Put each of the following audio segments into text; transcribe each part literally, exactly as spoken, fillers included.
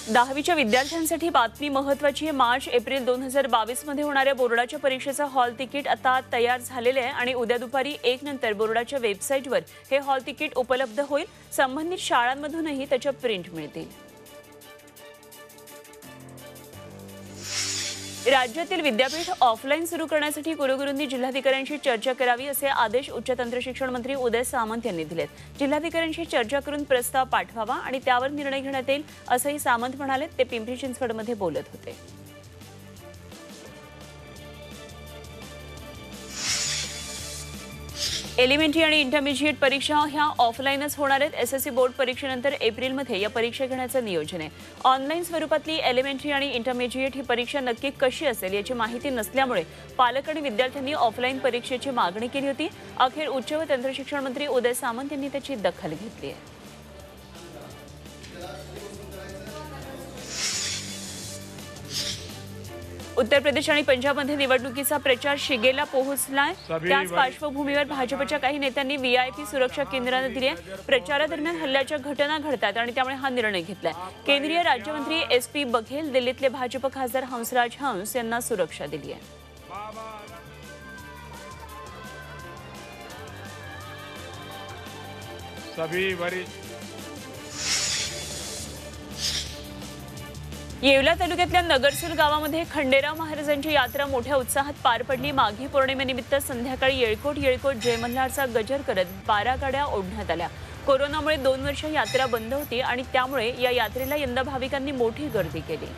दहावीच्या विद्यार्थ्यांसाठी बातमी महत्त्वाची आहे। मार्च एप्रिल दोन हजार बावीस मध्ये होणाऱ्या बोर्डाच्या परीक्षेचा हॉल तिकीट आता तयार झालेले आहे आणि उद्या दुपारी एक नंतर बोर्डाच्या वेबसाईटवर हे हॉल तिकीट उपलब्ध होईल। संबंधित शाळांमधूनही त्याच्या प्रिंट मिळतील। राज्यातील विद्यापीठ ऑफलाईन सुरू करण्यासाठी कुलगुरूंनी जिल्हाधिकाऱ्यांशी चर्चा करावी असे आदेश उच्च तंत्र शिक्षण मंत्री उदय सामंत यांनी दिलेत। जिल्हाधिकाऱ्यांशी चर्चा करून प्रस्ताव पाठवावा आणि त्यावर निर्णय घेण्यात येईल असंही सामंत म्हणाले। ते पिंपरी चिंचवडमध्ये बोलत होते। एलिमेंटरी आणि इंटरमिजिएट परीक्षा ह्या ऑफलाईनच होणार आहेत। एसएससी बोर्ड परीक्षेनंतर एप्रिलमध्ये या परीक्षा घेण्याचं नियोजन आहे। ऑनलाईन स्वरूपातली एलिमेंटरी आणि इंटरमिजिएट ही परीक्षा नक्की कशी असेल याची माहिती नसल्यामुळे पालक आणि विद्यार्थ्यांनी ऑफलाईन परीक्षेची मागणी केली होती। अखेर उच्च व तंत्र शिक्षण मंत्री उदय सामंत यांनी त्याची दखल घेतली आहे। उत्तर प्रदेश आणि पंजाबमध्ये निवडणुकीचा प्रचार शिगेला पोहोचलाय। त्याच पार्श्वभूमीवर भाजपच्या काही नेत्यांनी व्हीआयपी सुरक्षा केंद्रांना दिली आहे। प्रचारादरम्यान हल्ल्याच्या घटना घडतात आणि त्यामुळे हा निर्णय घेतलाय। केंद्रीय राज्यमंत्री एस पी बघेल, दिल्लीतले भाजप खासदार हंसराज हंस यांना सुरक्षा दिली आहे। सभी वरिष्ठ येवला तालुक्यातल्या नगरसूल गावामध्ये खंडेराव महाराजांची यात्रा मोठ्या उत्साहात पार पडली। माघी पौर्णिमेनिमित्त संध्याकाळी येळकोट येळकोट जय मल्हारचा गजर करत बारा गाड्या ओढण्यात आल्या। कोरोनामुळे दोन वर्ष यात्रा बंद होती आणि त्यामुळे या यात्रेला यंदा भाविकांनी मोठी गर्दी केली।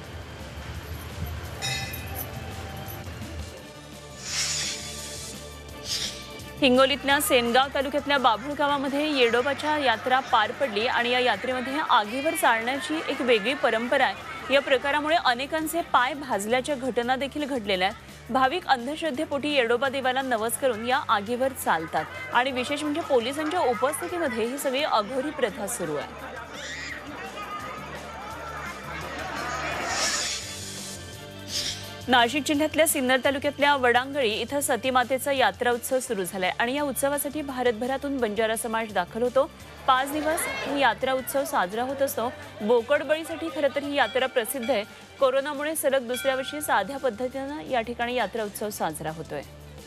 हिंगोलीतल्या सेनगाव तालुक्यातल्या बाभूळ गावामध्ये येडोबाच्या यात्रा पार पडली आणि या यात्रेमध्ये आगीवर चालण्याची एक वेगळी परंपरा आहे। या प्रकारामुळे अनेकांचे पाय भाजल्याच्या घटना देखील घडलेल्या आहेत। भाविक अंधश्रद्धेपोटी येडोबा देवाला नवस करून या आगीवर चालतात आणि विशेष म्हणजे पोलिसांच्या उपस्थितीमध्ये ही सगळी अघोरी प्रथा सुरू आहे। नाशिक जिल्ह्यातल्या सिन्नर तालुक्यातल्या वडांगळी इथं सतीमातेचा यात्रा उत्सव सुरू झालाय आणि या उत्सवासाठी भारतभरातून बंजारा समाज दाखल होतो। पाच दिवस ही यात्रा उत्सव साजरा होत असतो। बोकडबळीसाठी खरं तर ही यात्रा प्रसिद्ध आहे। कोरोनामुळे सलग दुसऱ्या वर्षी साध्या पद्धतीनं या ठिकाणी यात्रा उत्सव साजरा होतोय।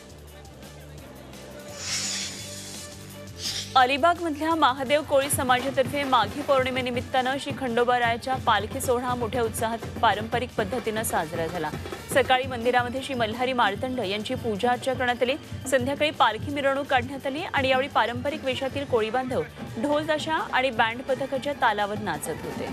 अलिबागमधल्या महादेव कोळी समाजातर्फे माघी पौर्णिमेनिमित्तानं श्री खंडोबारायाच्या पालखी सोहळा मोठ्या उत्साहात पारंपरिक पद्धतीनं साजरा झाला। सकाळी मंदिरामध्ये श्री मल्हारी मार्तंड यांची पूजा अर्चा करण्यात आली। संध्याकाळी पालखी मिरवणूक काढण्यात आली आणि यावेळी पारंपरिक वेशातील कोळी बांधव ढोल ताशा आणि बँड पथकाच्या तालावर नाचत होते।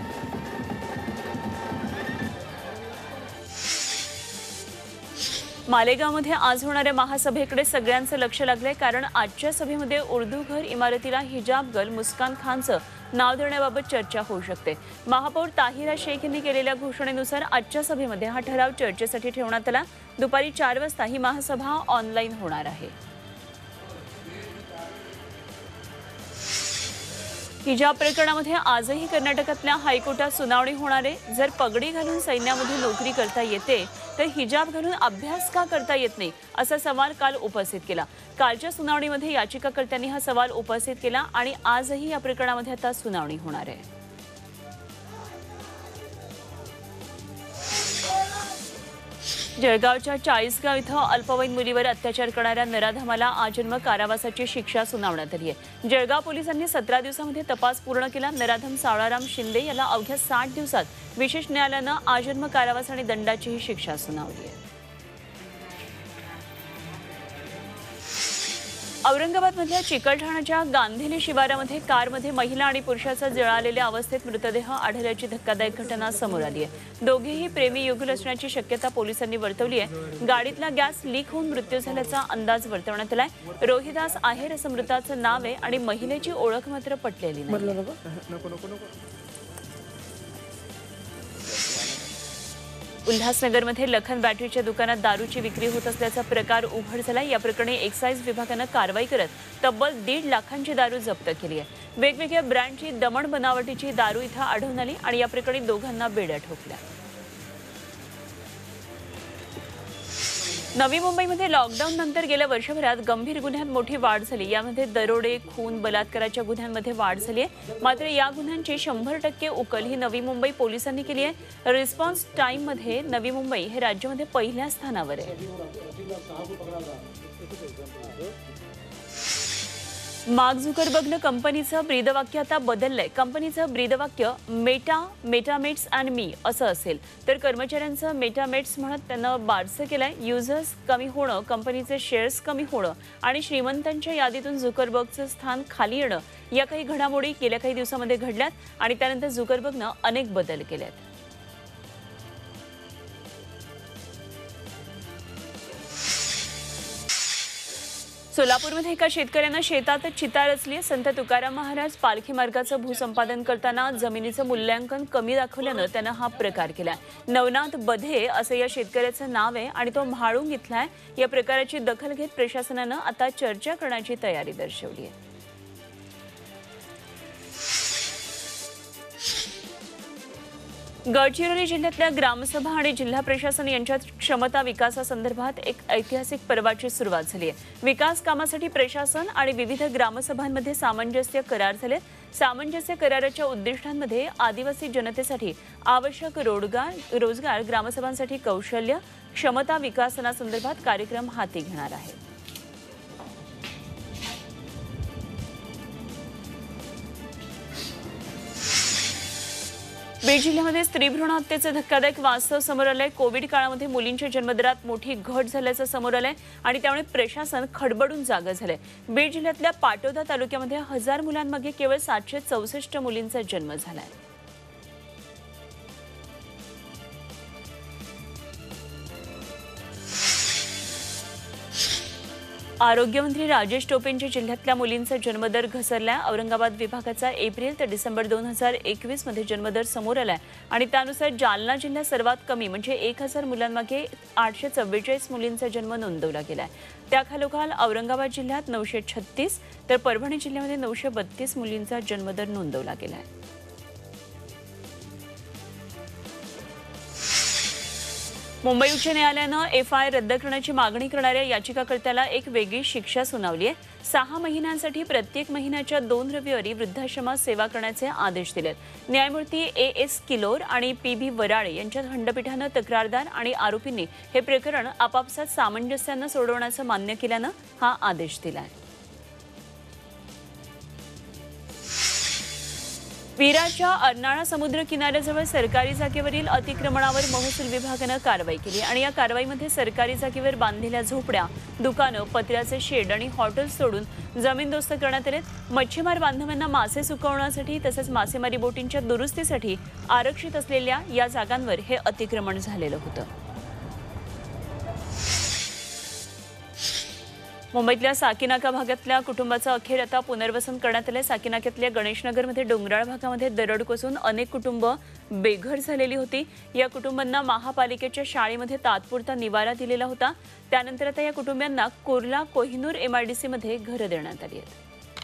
मालेगावमध्ये आज होणाऱ्या महासभेकडे सगळ्यांचं लक्ष लागलंय, कारण आजच्या सभेमध्ये उर्दू घर इमारतीला हिजाब गर्ल मुस्कान खानचं नाव देण्याबाबत चर्चा होऊ शकते। महापौर ताहिरा शेख यांनी केलेल्या घोषणेनुसार आजच्या सभेमध्ये हा ठराव चर्चेसाठी ठेवण्यात आला। दुपारी चार वाजता ही महासभा ऑनलाईन होणार आहे। हिजाब प्रकरणामध्ये आजही कर्नाटकातल्या हायकोर्टात सुनावणी होणार आहे। जर पगडी घालून सैन्यामध्ये नोकरी करता येते तर हिजाब घालून अभ्यास का करता येत नाही असा सवाल काल उपस्थित केला। कालच्या सुनावणीमध्ये याचिकाकर्त्यांनी हा सवाल उपस्थित केला आणि आजही या प्रकरणामध्ये आता सुनावणी होणार आहे। जळगावच्या चाळीसगाव इथं अल्पवयीन मुलीवर अत्याचार करणाऱ्या नराधमाला आजन्म कारावासाची शिक्षा सुनावण्यात आली आहे। जळगाव पोलिसांनी सतरा दिवसांमध्ये तपास पूर्ण केला। नराधम सावळाराम शिंदे याला अवघ्या साठ दिवसात विशेष न्यायालयानं आजन्म कारावास आणि दंडाचीही शिक्षा सुनावली आहे। औरंगाबादमधल्या चिकलठाणाच्या गांधेली शिवारामध्ये कारमध्ये महिला आणि पुरुषाचा जळालेल्या अवस्थेत मृतदेह आढळल्याची धक्कादायक घटना समोर आली आहे। दोघेही प्रेमी युगल असण्याची शक्यता पोलिसांनी वर्तवली आहे। गाडीतला गॅस लीक होऊन मृत्यू झाल्याचा अंदाज वर्तवण्यात आलाय। रोहिदास आहेर असं मृताचं नाव आहे आणि महिलेची ओळख मात्र पटलेली नाही। उल्हासनगरमध्ये लखन बॅटरीच्या दुकानात दारूची विक्री होत असल्याचा प्रकार उघड झाला। या प्रकरणी एक्साइज विभागानं कारवाई करत तब्बल दीड लाखांची दारू जप्त केली आहे। वेगवेगळ्या ब्रँडची दमण बनावटीची दारू इथं आढळून आली आणि या प्रकरणी दोघांना बेड्या ठोकल्या। नवी मुंबईमध्ये लॉकडाऊन नंतर गेल्या वर्षभरात गंभीर गुन्ह्यात मोठी वाढ झाली। यामध्ये दरोडे, खून, बलात्काराच्या गुन्ह्यांमध्ये वाढ झाली आहे। मात्र या गुन्ह्यांची शंभर टक्के उकल ही नवी मुंबई पोलिसांनी केली आहे। रिस्पॉन्स टाइममध्ये नवी मुंबई हे राज्यामध्ये पहिल्या स्थानावर आहे। मार्क झुकरबर्गनं कंपनीचं ब्रीदवाक्य आता बदललंय। कंपनीचं ब्रीदवाक्य मेटा मेटामेट्स अँड मी असं असेल, तर कर्मचाऱ्यांचं मेटामेट्स म्हणत त्यांनं बारसं केलंय। युजर्स कमी होणं, कंपनीचे शेअर्स कमी होणं आणि श्रीमंतांच्या यादीतून झुकरबर्गचं स्थान खाली येणं या काही घडामोडी गेल्या काही दिवसांमध्ये घडल्यात आणि त्यानंतर झुकरबर्गनं अनेक बदल केलेत। सोलापूरमध्ये एका शेतकऱ्यानं शेतात चिता रचली। संत तुकाराम महाराज पालखी मार्गाचं भूसंपादन करताना जमिनीचं मूल्यांकन कमी दाखवल्यानं त्यानं हा प्रकार केलाय। नवनाथ बधे असं या शेतकऱ्याचं नाव आहे आणि तो म्हाळुंग इथला आहे। या प्रकाराची दखल घेत प्रशासनानं आता चर्चा करण्याची तयारी दर्शवली आहे। गडचिरोली जिल्ह्यातल्या ग्रामसभा आणि जिल्हा प्रशासन यांच्यात क्षमता विकासासंदर्भात एक ऐतिहासिक पर्वाची सुरुवात झाली आहे। विकास कामासाठी प्रशासन आणि विविध ग्रामसभांमध्ये सामंजस्य करार झाले। सामंजस्य कराराच्या उद्दिष्टांमध्ये आदिवासी जनतेसाठी आवश्यक रोजगार रोजगार ग्रामसभांसाठी कौशल्य क्षमता विकासनासंदर्भात कार्यक्रम हाती घेणार आहे। बीड जिल्ह्यामध्ये स्त्री भ्रूण हत्येचे धक्कादायक वास्तव समोर आलंय। कोविड काळामध्ये मुलींच्या जन्मदरात मोठी घट झाल्याचं समोर आलंय आणि त्यामुळे प्रशासन खडबडून जागं झालंय। बीड जिल्ह्यातल्या पाटोदा तालुक्यामध्ये हजार मुलांमागे केवळ सातशे चौसष्ट मुलींचा जन्म झालाय। आरोग्यमंत्री राजेश टोपेंच्या जिल्ह्यातल्या मुलींचा जन्मदर घसरलाय। औरंगाबाद विभागाचा एप्रिल ते डिसेंबर दोन हजार एकवीस मध्ये जन्मदर समोर आलाय आणि त्यानुसार जालना जिल्ह्यात सर्वात कमी म्हणजे एक हजार मुलांमागे आठशे चव्वेचाळीस मुलींचा जन्म नोंदवला गेलाय। त्याखालोखाल औरंगाबाद जिल्ह्यात नऊशे छत्तीस तर परभणी जिल्ह्यामध्ये नऊशे बत्तीस मुलींचा जन्मदर नोंदवला गेलाय। मुंबई उच्च न्यायालयानं एफ आय रद्द करण्याची मागणी करणाऱ्या याचिकाकर्त्याला एक वेगळी शिक्षा सुनावली आहे। सहा महिन्यांसाठी प्रत्येक महिन्याच्या दोन रविवारी वृद्धाश्रमात सेवा करण्याचे आदेश दिलेत। न्यायमूर्ती ए एस किलोर आणि पी बी वराळे यांच्या खंडपीठानं तक्रारदार आणि आरोपींनी हे प्रकरण आपापसात सामंजस्यानं सोडवण्याचं मान्य केल्यानं हा आदेश दिलाय। विरारच्या अर्नाळा समुद्र किनाऱ्याजवळ सरकारी जागेवरील अतिक्रमणावर महसूल विभागानं कारवाई केली आणि या कारवाईमध्ये सरकारी जागेवर बांधलेल्या झोपड्या, दुकानं, पत्र्याचे शेड आणि हॉटेल्स तोडून जमीनदोस्त करण्यात आले। मच्छीमार बांधवांना मासे सुकवण्यासाठी तसंच मासेमारी बोटींच्या दुरुस्तीसाठी आरक्षित असलेल्या या जागांवर हे अतिक्रमण झालेलं होतं। मुंबईतल्या साकीनाका भागातल्या कुटुंबाचं अखेर आता पुनर्वसन करण्यात आलं। साकीनाक्यातल्या गणेशनगरमध्ये डोंगराळ भागामध्ये दरड कोसळून अनेक कुटुंब बेघर झालेली होती। या कुटुंबांना महापालिकेच्या शाळेमध्ये तात्पुरता निवारा दिलेला होता। त्यानंतर आता या कुटुंबियांना कुर्ला कोहिनूर एमआयडीसी मध्ये घरं देण्यात आली आहेत।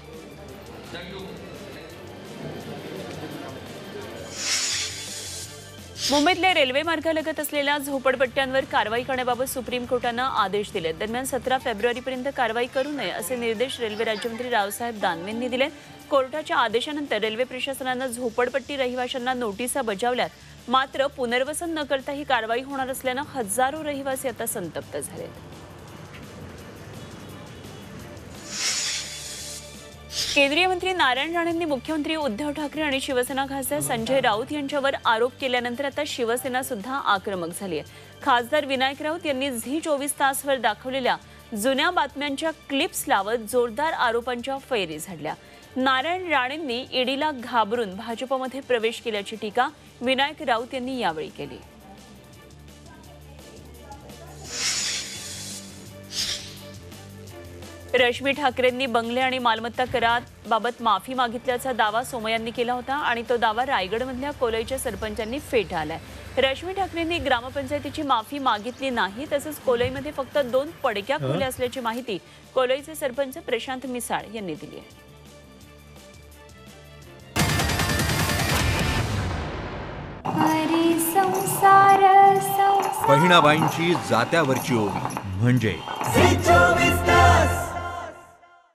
मुंबईतल्या रेल्वे मार्गालगत असलेल्या झोपडपट्ट्यांवर कारवाई करण्याबाबत सुप्रीम कोर्टानं आदेश दिले। दरम्यान सतरा फेब्रुवारीपर्यंत कारवाई करू नये असे निर्देश रेल्वे राज्यमंत्री रावसाहेब दानवेंनी दिले। कोर्टाच्या आदेशानंतर रेल्वे प्रशासनानं झोपडपट्टी रहिवाशांना नोटिसा बजावल्यात। मात्र पुनर्वसन न करता ही कारवाई होणार असल्यानं हजारो रहिवासी आता संतप्त झालेत। केंद्रीय मंत्री नारायण राणेंनी मुख्यमंत्री उद्धव ठाकरे आणि शिवसेना खासदार संजय राऊत यांच्यावर आरोप केल्यानंतर आता शिवसेना सुद्धा आक्रमक झाली आहे। खासदार विनायक राऊत यांनी झी चोवीस तासवर दाखवलेल्या जुन्या बातम्यांच्या क्लिप्स लावत जोरदार आरोपांच्या फैरी झाडल्या। नारायण राणेंनी ईडीला घाबरून भाजपमध्ये प्रवेश केल्याची टीका विनायक राऊत यांनी यावेळी केली। रश्मी ठाकरेंनी बंगले आणि मालमत्ता कराबाबत माफी मागितल्याचा दावा सोमय्यांनी केला होता आणि तो दावा रायगडमधल्या कोलईच्या सरपंचांनी फेटाळलाय। रश्मी ठाकरेंनी ग्रामपंचायतीची माफी मागितली नाही, तसंच कोलईमध्ये फक्त दोन पडक्या खोल्या असल्याची माहिती कोलईचे सरपंच प्रशांत मिसाळ यांनी दिली आहे। बहिणाबाईंची जात्यावरची ओवी म्हणजे झी चोवीस